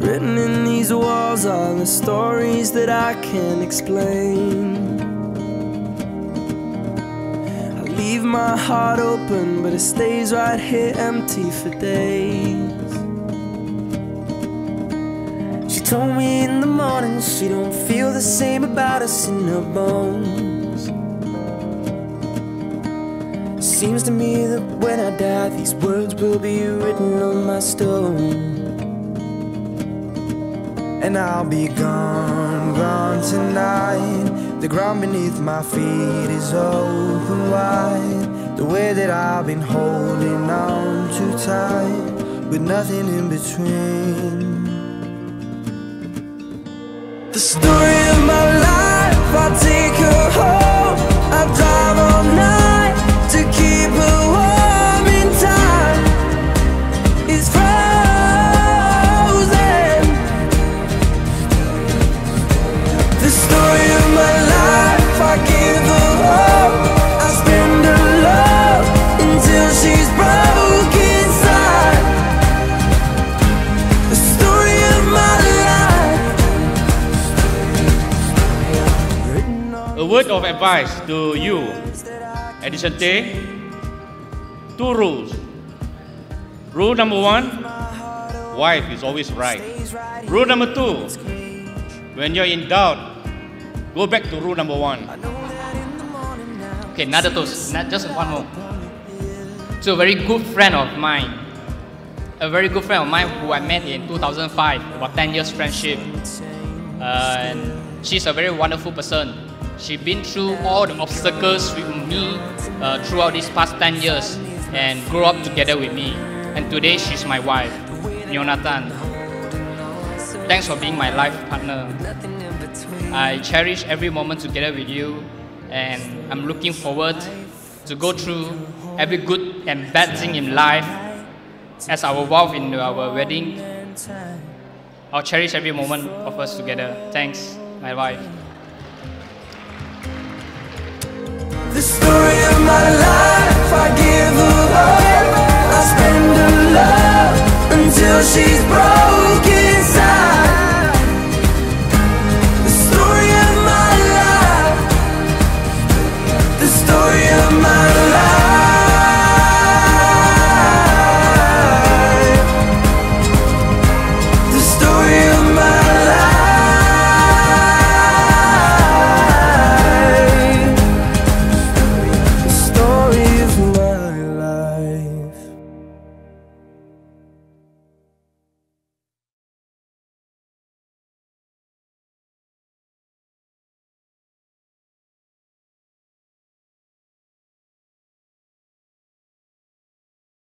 Written in these walls are the stories that I can't explain. I leave my heart open, but it stays right here empty for days. She told me in the morning she don't feel the same about us in her bones. Seems to me that when I die, these words will be written on my stone. And I'll be gone, gone tonight. The ground beneath my feet is open wide. The way that I've been holding on too tight, with nothing in between. The story of my life, I'll take her home. I'll drive all night to keep her warm in time. It's frozen. The story of my life, I give her hope. I spend her love until she's broke inside. The story of my life. A word of advice to you, Edison Tay. 2 rules. Rule number 1, wife is always right. Rule number 2, when you're in doubt, go back to rule number 1. Okay, another toast, not just one more. So a very good friend of mine. A very good friend of mine who I met in 2005, about 10 years friendship. And she's a very wonderful person. She's been through all the obstacles with me throughout these past 10 years and grew up together with me. And today she's my wife, Jonathan. Thanks for being my life partner. I cherish every moment together with you, and I'm looking forward to go through every good and bad thing in life as our vow in our wedding. I'll cherish every moment of us together. Thanks, my wife. The story of my life, I give her hope. I spend her love until she's broken.